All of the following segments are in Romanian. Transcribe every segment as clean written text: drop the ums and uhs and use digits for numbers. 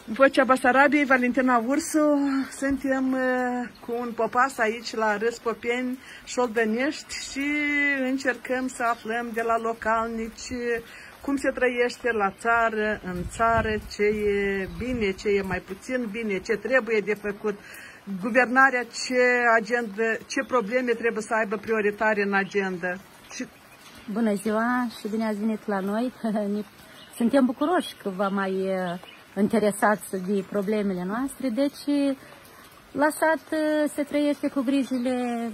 Vocea Basarabiei, Valentina Ursu, suntem cu un popas aici la Răspopeni, Șoldănești și încercăm să aflăm de la localnici cum se trăiește la țară, în țară, ce e bine, ce e mai puțin bine, ce trebuie de făcut, guvernarea, ce probleme trebuie să aibă prioritare în agenda. Bună ziua și bine ați venit la noi! Suntem bucuroși că vă mai interesați de problemele noastre, deci la sat se trăiește cu grijile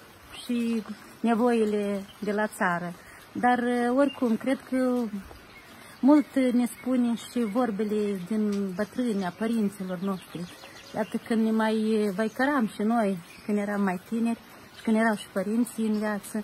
și nevoile de la țară. Dar oricum, cred că mult ne spune și vorbele din bătrâni, părinților noștri. Iată când ne mai văicăram și noi, când eram mai tineri și când erau și părinții în viață,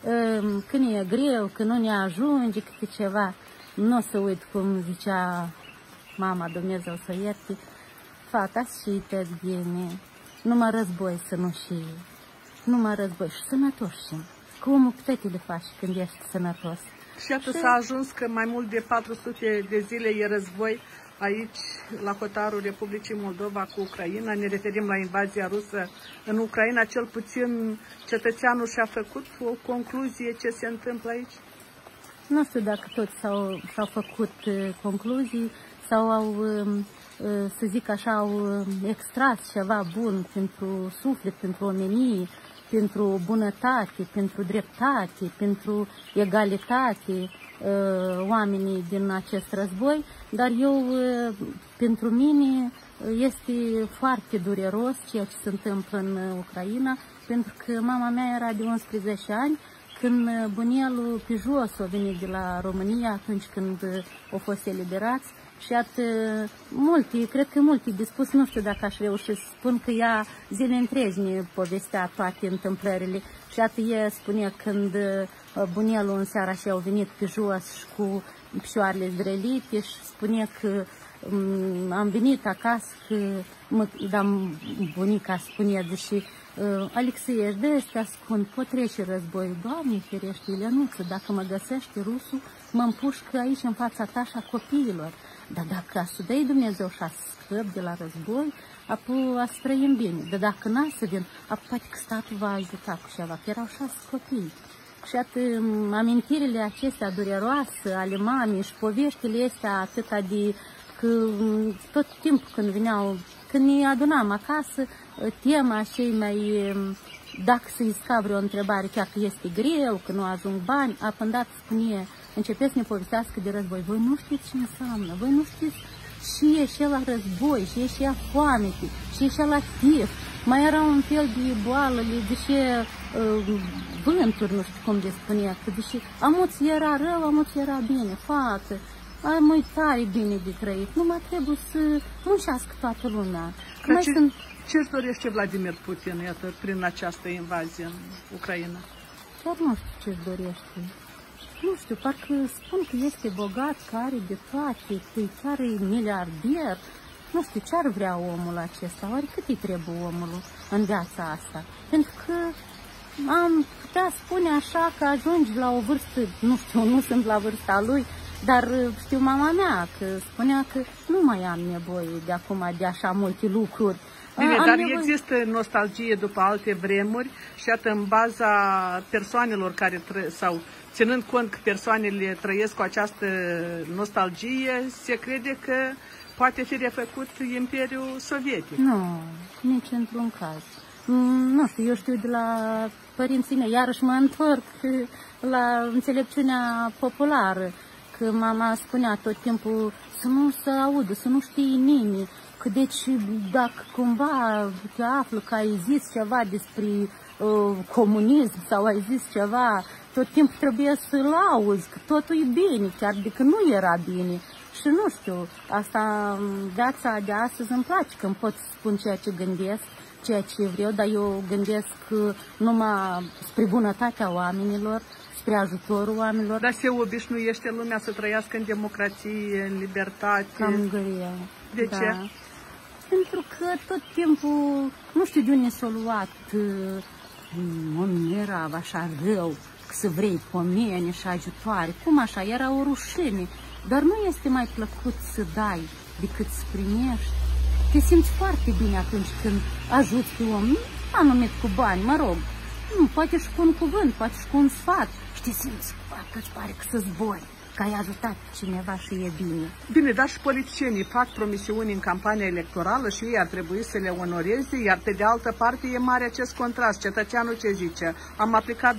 când e greu, când nu ne ajunge câte ceva, nu o să uit cum zicea mama, Dumnezeu să ierte, fata și te bine, numai război să nu știi, numai război și sănătoși. Cum puteți le faci când ești sănătos? Și iată s-a ajuns că mai mult de 400 de zile e război aici, la hotarul Republicii Moldova cu Ucraina. Ne referim la invazia rusă în Ucraina. Cel puțin cetățeanul și-a făcut o concluzie ce se întâmplă aici? Nu știu dacă toți s-au făcut concluzii sau au, să zic așa, au extras ceva bun pentru suflet, pentru omenie, pentru bunătate, pentru dreptate, pentru egalitate, oamenii din acest război, dar eu, pentru mine, este foarte dureros ceea ce se întâmplă în Ucraina, pentru că mama mea era de 11 ani, când bunelul pe jos a venit de la România, atunci când au fost eliberați. Și iată, cred că multe de spus, nu știu dacă aș reuși să spun că ea zile întregi ne povestea toate întâmplările. Și iată, ea spunea când bunelul în seara și au venit pe jos și cu picioarele zdrălite și spunea că am venit acasă, dar bunica spunea, deși Alexei, ești de ăstea ascund, pot trece războiul. Doamne ferește, Ilenuță, dacă mă găsește rusul, mă împușcă aici în fața ta și a copiilor. Dar dacă să dai Dumnezeu și a scăp de la război, apoi a să trăim bine. Dar dacă n-a să vin, apoi poate că statul va ajuta cu ceva, că erau 6 copii. Și atât amintirile acestea dureroase ale mamei și poveștile astea atâta de că tot timpul când veneau, când ne adunam acasă, tema cei mai, dacă să-i scap vreo întrebare, chiar că este greu, că nu ajung bani, apândat spune, începeți să ne povestească de război. Voi nu știți ce înseamnă, voi nu știți și e și la război, și e și la foamete, și e și la tif. Mai era un fel de boală, deși vânturi, nu știu cum de spunea, că deși amuți era rău, amuți era bine, fată. Am tare bine de trăit, numai trebuie să muncească toată lumea. Ce-și dorește Vladimir Putin, iată, prin această invazie în Ucraina? Chiar nu știu ce-și dorește. Nu știu, parcă spun că este bogat, că are de toate, că chiar e miliarder. Nu știu ce ar vrea omul acesta, oare cât îi trebuie omul în viața asta? Pentru că am putea spune așa că ajungi la o vârstă, nu știu, nu sunt la vârsta lui, dar știu mama mea că spunea că nu mai am nevoie de acum de așa multe lucruri. Bine, dar există nostalgie după alte vremuri și iată în baza persoanelor care sau ținând cont că persoanele trăiesc cu această nostalgie, se crede că poate fi refăcut Imperiul Sovietic. Nu, nici într-un caz. Nu știu, eu știu de la părinții mei, iarăși mă întorc la înțelepciunea populară, că mama spunea tot timpul să nu se audă, să nu știe nimeni, că deci dacă cumva te află că ai zis ceva despre comunism sau ai zis ceva, tot timpul trebuie să-l auzi, că totul e bine, chiar dacă nu era bine. Și nu știu, asta, viața de astăzi îmi place, că îmi pot spun ceea ce gândesc, ceea ce vreau, dar eu gândesc numai spre bunătatea oamenilor, spre ajutorul oamenilor. Dar se obișnuiește lumea să trăiască în democrație, în libertate? Cam greu. De ce? Pentru că tot timpul, nu știu de unde s-a luat, omul era așa rău, că să vrei pomeni și ajutoare. Cum așa? Era o rușine. Dar nu este mai plăcut să dai decât să primești. Te simți foarte bine atunci când ajuți pe om, nu anumit cu bani, mă rog, poate și cu un cuvânt, poate și cu un sfat. Și te simți, parcă îți pare că să zbori, că ai ajutat cineva și e bine. Bine, dar și politicienii fac promisiuni în campania electorală și ei ar trebui să le onoreze, iar pe de altă parte e mare acest contrast. Cetățeanul ce zice? Am aplicat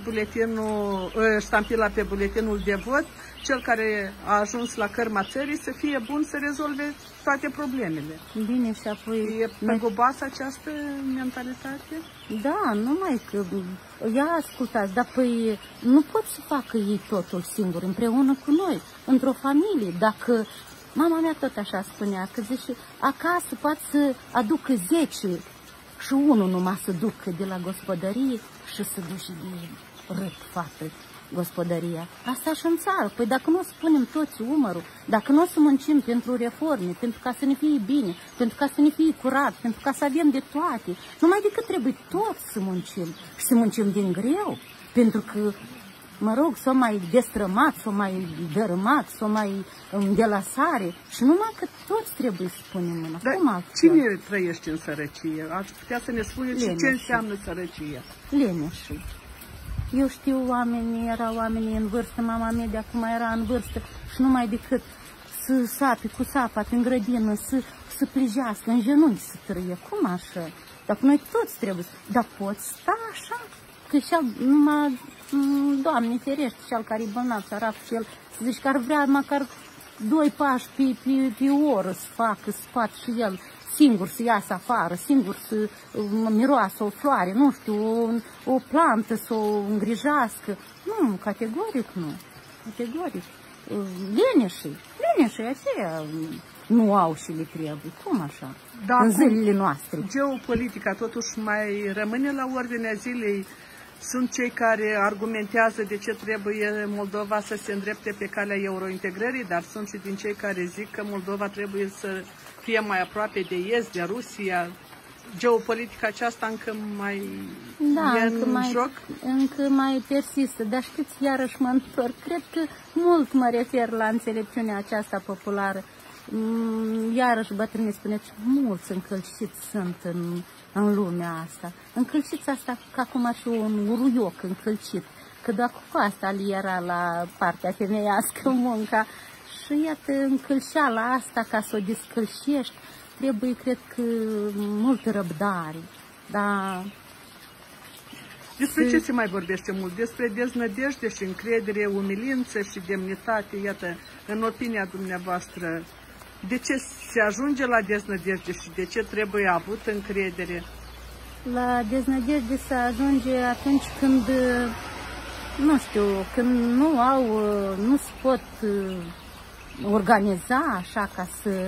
ștampila pe buletinul de vot, cel care a ajuns la cărma țării să fie bun să rezolve toate problemele. Bine, și apoi... E păgubasă această mentalitate? Da, numai că... Ia ascultați, dar păi nu pot să facă ei totul singuri, împreună cu noi, într-o familie. Dacă mama mea tot așa spunea, că zice, acasă poate să aducă 10 și unul numai să ducă de la gospodărie și să duce de râd, fată, gospodăria. Asta și în țară. Păi dacă nu o să punem toți umărul, dacă nu o să muncim pentru reforme, pentru ca să ne fie bine, pentru ca să ne fie curat, pentru ca să avem de toate, numai decât trebuie toți să muncim și să muncim din greu, pentru că, mă rog, s-o mai destrămat, s-o mai dărâmat, s-o mai delasare și numai că toți trebuie să punem mâna. Dar cine trăiește în sărăcie? Ați putea să ne spuneți ce înseamnă sărăcie? Leneșii. Eu știu, erau oamenii în vârstă, mama mea de acum era în vârstă și numai decât să sape cu sapa în grădină, să plijească în genunchi să trăie. Cum așa? Dacă noi toți trebuie, dar poți sta așa? Că și numai, Doamne ferește, cel care e bolnav, sărac și el, să zici că ar vrea măcar 2 pași pe oră să facă, să poată și el singur să iasă afară, singur să miroasă o floare, nu știu, o plantă să o îngrijească. Nu, categoric nu. Categoric. Leneșii aceia nu au și le trebuie. Cum așa? Da, în zilele noastre. Geopolitica totuși mai rămâne la ordinea zilei. Sunt cei care argumentează de ce trebuie Moldova să se îndrepte pe calea eurointegrării, dar sunt și din cei care zic că Moldova trebuie să fie mai aproape de est, de Rusia. Geopolitica aceasta încă mai e în joc? Încă mai persistă, dar știți, iarăși mă întorc. Cred că mult mă refer la înțelepciunea aceasta populară. Iarăși bătrânii spuneți, mulți încălciți sunt în lumea asta. Încălciți asta ca acum și un uruioc încălcit, că doar cu asta li era la partea femeiască munca. Și iată, încălșeala asta, ca să o descălșești, trebuie, cred că, multă răbdare. Dar... Despre ce se mai vorbește mult? Despre deznădejde și încredere, umilință și demnitate. Iată, în opinia dumneavoastră, de ce se ajunge la deznădejde și de ce trebuie avut încredere? La deznădejde se ajunge atunci când, nu știu, când nu se pot organiza așa ca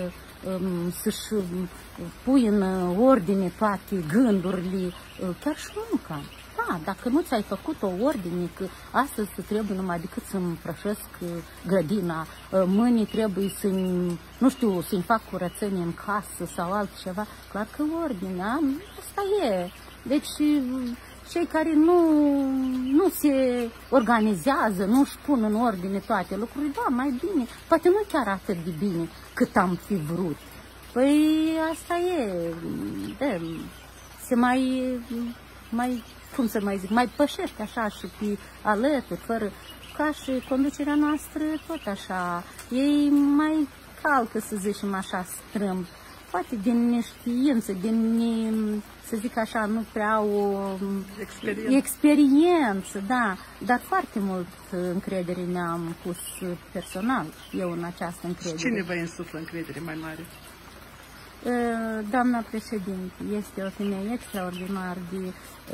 să-și pui în ordine toate gândurile, chiar și munca. Da, dacă nu ți-ai făcut o ordine, că astăzi trebuie numai decât să-mi împrășesc grădina, mâine trebuie să-mi fac curățenie în casă sau altceva, clar că ordinea, asta e. Deci cei care nu se organizează, nu își pun în ordine toate lucrurile, da, mai bine, poate nu chiar atât de bine cât am fi vrut. Păi asta e, se mai, cum să mai zic, mai pășește așa și pe alături, fără, ca și conducerea noastră tot așa, ei mai calcă, să zicem așa, strâmb. Poate din neștiință, să zic așa, nu prea au o experiență, da, dar foarte mult încredere mi-am pus personal, eu în această încredere. Și cine vă insuflă încredere mai mare? Doamna președinte este o femeie extraordinar de,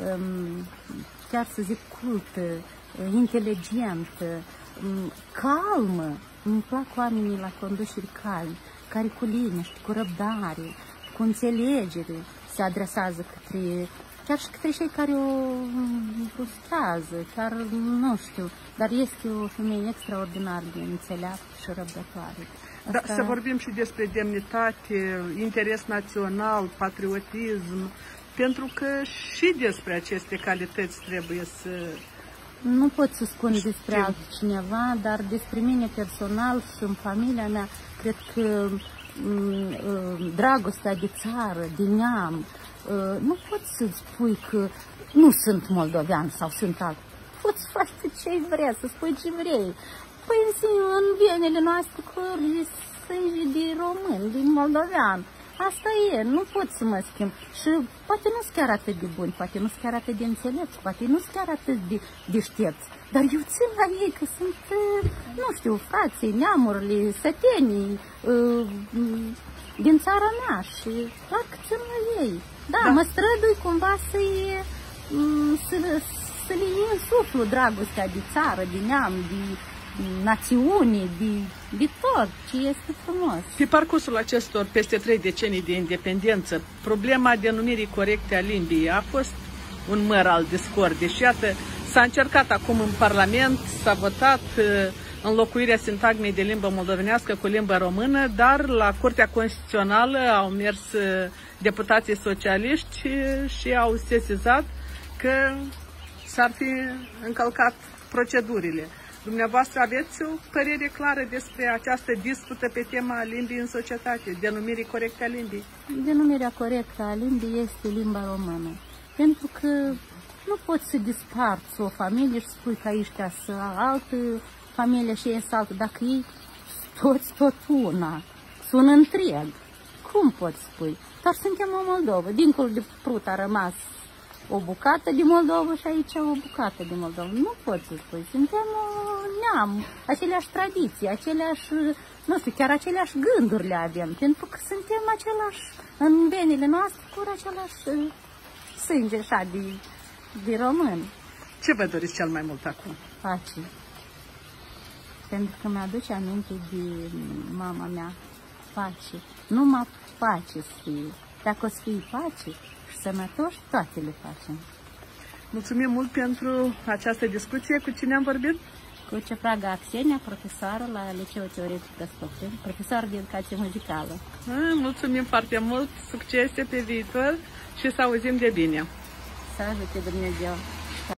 chiar să zic, cultă, inteligentă, calmă. Îmi plac oamenii la condușiri calmi, care cu liniște, cu răbdare, cu înțelegere se adresează chiar și către cei care o frustrează, chiar nu știu, dar este o femeie extraordinar de înțeleaptă și răbdătoare. Da, să vorbim și despre demnitate, interes național, patriotism, pentru că și despre aceste calități trebuie să Nu pot să spun despre altcineva, dar despre mine personal și în familia mea, cred că dragostea de țară, de neam, nu poți să spui că nu sunt moldovean sau sunt alt. Poți face ce vrei, să spui ce vrei. Păi în venele noastre curge sânge de român, de moldovean. Asta e, nu pot să mă schimb. Și poate nu sunt chiar atât de buni, poate nu sunt chiar atât de înțelepți, poate nu sunt chiar atât de deștepți. Dar eu țin la ei că sunt, nu știu, frații, neamurile, sătenii din țara mea și clar că țin la ei. Da, mă strădui cumva să le insuflu dragostea de țară, de neam, de națiune, de tot ce este frumos. Pe parcursul acestor peste 3 decenii de independență, problema denumirii corecte a limbii a fost un măr al discordei și iată, s-a încercat acum în Parlament, s-a votat înlocuirea sintagmei de limbă moldovenească cu limbă română, dar la Curtea Constituțională au mers deputații socialiști și au sesizat că s-ar fi încălcat procedurile. Dumneavoastră aveți o părere clară despre această dispută pe tema limbii în societate, denumirii corecte a limbii? Denumirea corectă a limbii este limba română. Pentru că nu poți să disparți o familie și spui că ăștia sunt altă familie și ei sunt altă. Dacă ei toți tot una, sunt întreg, cum poți spui? Dar suntem o Moldovă. Dincolo de Prut a rămas o bucată de Moldova și aici o bucată de Moldova. Nu poți să spui. Suntem neam, aceleași tradiții, aceleași, nu știu, chiar aceleași gânduri le avem, pentru că suntem același, în venile noastre, cu același sânge așa de român. Ce vă doriți cel mai mult acum? Pace. Pentru că mi-aduce aminte de mama mea. Pace. Numai pace să fie. Dacă o să fie pace și sănătoși, toate le facem. Mulțumim mult pentru această discuție. Cu cine am vorbit? Cu Cepraga Xenia, profesoară la Liceul Teoretic Răspopeni, profesoară de educație muzicală. Mulțumim foarte mult, succese pe viitor și să auzim de bine. Să ajute Dumnezeu!